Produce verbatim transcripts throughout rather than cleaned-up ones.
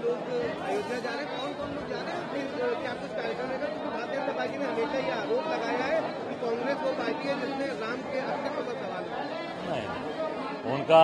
लोग अयोध्या जा रहे हैं, कौन कौन लोग जा रहे हैं, फिर क्या कुछ कार्यक्रम रहेगा? क्योंकि भारतीय जनता पार्टी ने हमेशा ये आरोप लगाया है कि कांग्रेस वो पार्टी है जिसने राम के अस्तित्व पर सवाल उठाया। नहीं, उनका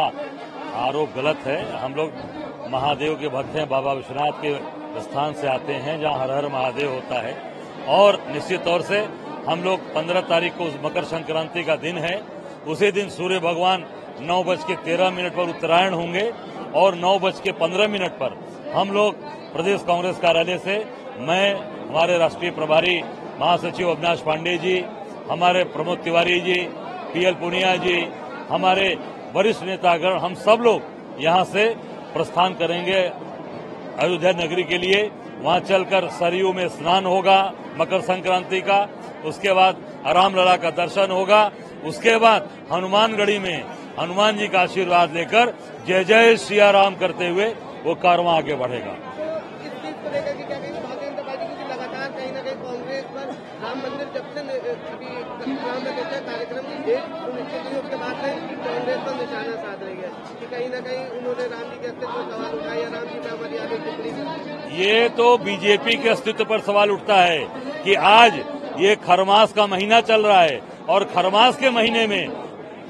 आरोप गलत है। हम लोग महादेव के भक्त हैं, बाबा विश्वनाथ के स्थान से आते हैं जहां हर हर महादेव होता है, और निश्चित तौर से हम लोग पंद्रह तारीख को मकर संक्रांति का दिन है, उसी दिन सूर्य भगवान नौ बज के तेरह मिनट पर उत्तरायण होंगे और नौ बज के पंद्रह मिनट पर हम लोग प्रदेश कांग्रेस कार्यालय से, मैं, हमारे राष्ट्रीय प्रभारी महासचिव अविनाश पांडे जी, हमारे प्रमोद तिवारी जी, पीएल पुनिया जी, हमारे वरिष्ठ नेतागण, हम सब लोग यहां से प्रस्थान करेंगे अयोध्या नगरी के लिए। वहां चलकर सरयू में स्नान होगा मकर संक्रांति का, उसके बाद रामलला का दर्शन होगा, उसके बाद हनुमानगढ़ी में हनुमान जी का आशीर्वाद लेकर जय जय सिया राम करते हुए वो कारवां आगे बढ़ेगा। तो इस चीज को लेकर के क्या कहेंगे भारतीय जनता पार्टी, क्योंकि लगातार कहीं ना कहीं कांग्रेस पर राम मंदिर जब से अभी राम मंदिर कार्यक्रम की डेट सुनिश्चित हुई उसके बाद से कांग्रेस पर निशाना साध रही है कि कहीं ना कहीं उन्होंने राम जी के अस्तित्व पर सवाल उठाया, राम जी का मर्यादा टिप्पणी। ये तो बीजेपी के अस्तित्व पर सवाल उठता है कि आज ये खरमास का महीना चल रहा है और खरमास के महीने में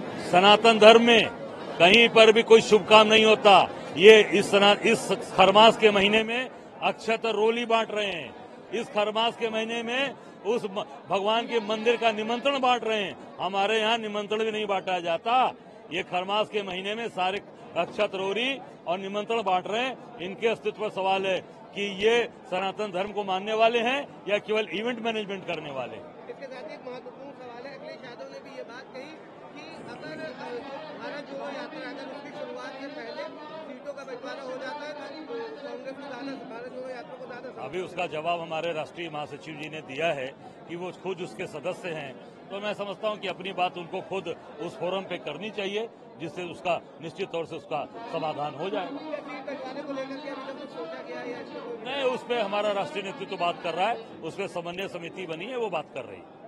सनातन धर्म में कहीं पर भी कोई शुभ काम नहीं होता। ये इस इस खरमास के महीने में अक्षत रोली बांट रहे हैं, इस खरमास के महीने में उस भगवान के मंदिर का निमंत्रण बांट रहे हैं। हमारे यहाँ निमंत्रण भी नहीं बांटा जाता। ये खरमास के महीने में सारे अक्षत रोली और निमंत्रण बांट रहे हैं। इनके अस्तित्व पर सवाल है कि ये सनातन धर्म को मानने वाले हैं या केवल इवेंट मैनेजमेंट करने वाले। इसके साथ एक महत्वपूर्ण सवाल है, अखिलेश यादव ने भी ये बात कही कि अगर भारत जोड़ो यात्रा अगर उसकी शुरुआत के पहले सीटों का बंटवारा हो जाता है तो कांग्रेस को ज्यादा, भारत जोड़ो यात्रा को ज्यादा। अभी उसका जवाब हमारे राष्ट्रीय महासचिव जी ने दिया है कि वो खुद उसके सदस्य हैं, तो मैं समझता हूं कि अपनी बात उनको खुद उस फोरम पे करनी चाहिए जिससे उसका निश्चित तौर से उसका समाधान हो जाएगा। नहीं, उस पर हमारा राष्ट्रीय नेतृत्व बात कर रहा है, उस पर समन्वय समिति बनी है, वो बात कर रही है।